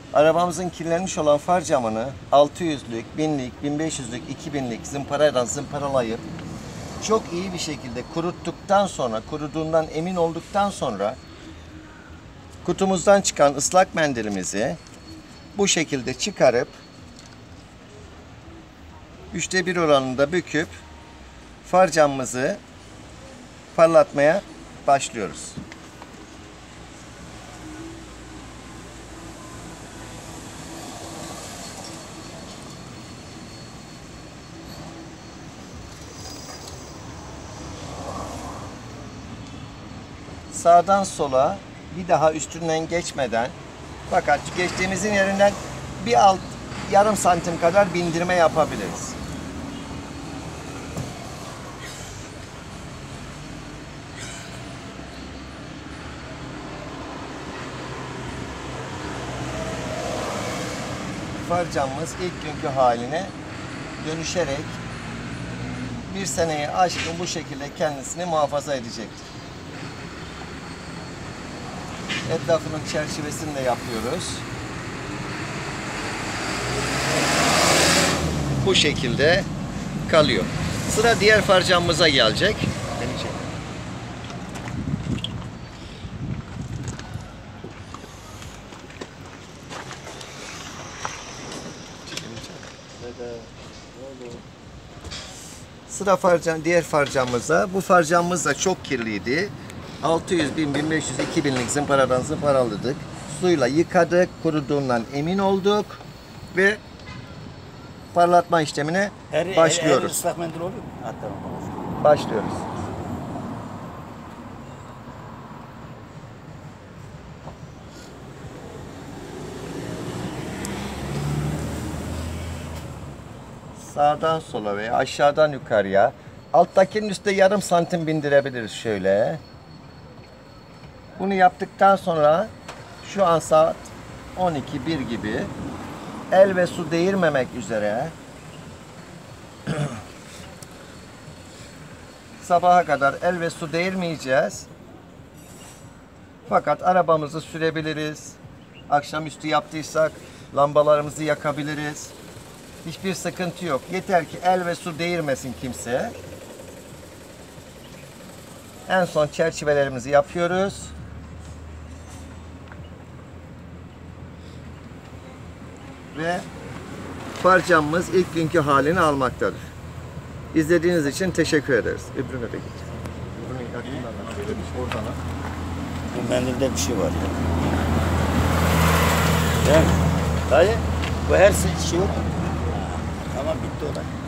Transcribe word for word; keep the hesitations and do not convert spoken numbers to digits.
Arabamızın kirlenmiş olan far camını altı yüzlük, binlik, bin beş yüzlük, iki binlik zımparayla zımparalayıp çok iyi bir şekilde kuruttuktan sonra, kuruduğundan emin olduktan sonra kutumuzdan çıkan ıslak mendilimizi bu şekilde çıkarıp üçte bir oranında büküp far camımızı parlatmaya başlıyoruz. Sağdan sola bir daha üstünden geçmeden, fakat geçtiğimizin yerinden bir alt yarım santim kadar bindirme yapabiliriz. Far camımız ilk günkü haline dönüşerek bir seneyi aşkın bu şekilde kendisini muhafaza edecektir. Etrafının çerçevesini de yapıyoruz. Bu şekilde kalıyor. Sıra diğer far camımıza gelecek. Beni çek. Sıra far cam, diğer far camımıza. Bu far camımız da çok kirliydi. altı yüz, bin, bin beş yüz, iki binlik zımparadan zımparaladık. Suyla yıkadık, kuruduğundan emin olduk ve parlatma işlemine Her, başlıyoruz. Her ıslak mendil oluyor mu? Hatta Başlıyoruz. Sağdan sola veya aşağıdan yukarıya. Alttakinin üstte yarım santim bindirebiliriz şöyle. Bunu yaptıktan sonra şu an saat on iki bir gibi el ve su değirmemek üzere sabaha kadar el ve su değirmeyeceğiz. Fakat arabamızı sürebiliriz. Akşamüstü yaptıysak lambalarımızı yakabiliriz. Hiçbir sıkıntı yok. Yeter ki el ve su değirmesin kimse. En son çerçevelerimizi yapıyoruz. Ve far camımız ilk günkü halini almaktadır. İzlediğiniz için teşekkür ederiz. Öbürüne de git. Öbürünün yakından da şöyle bir oradan al. bu mendilde bir şey var ya. Değil mi? Dayı. Bu her şey yok. Tamam bitti o da.